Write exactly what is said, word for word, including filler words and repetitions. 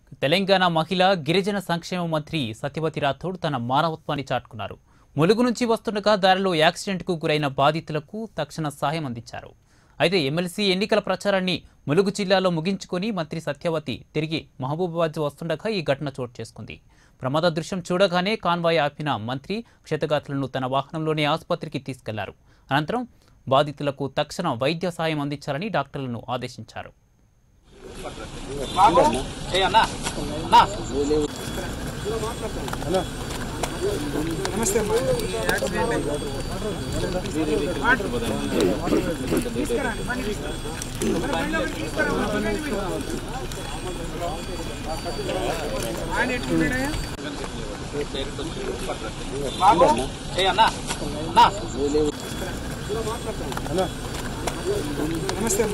తెలంగాణ మహిళా గిరిజన సంక్షేమ మంత్రి సత్యవతి రాథోడ్ తన మానవత్వాన్ని చాటుకున్నారు. ములుగు నుంచి వస్తుండగా దారిలో యాక్సిడెంట్కు గురైన బాధితులకు తక్షణ సహాయం అందించారు. అయితే ఎమ్మెల్సీ ఎన్నికల ప్రచారాన్ని ములుగు జిల్లాలో ముగించుకొని మంత్రి సత్యవతి తిరిగి మహబూబాబాద్ వస్తుండగా ఈ ఘటన చోటు చేసుకుంది. ప్రమాద దృశ్యం చూడగానే కాన్వాయ్ ఆపిన మంత్రి క్షతగాత్రులను తన వాహనంలోనే ఆసుపత్రికి తీసుకెళ్లారు. అనంతరం బాధితులకు తక్షణ వైద్య సాయం అందించాలని డాక్టర్లను ఆదేశించారు. నమస్తే నమస్తే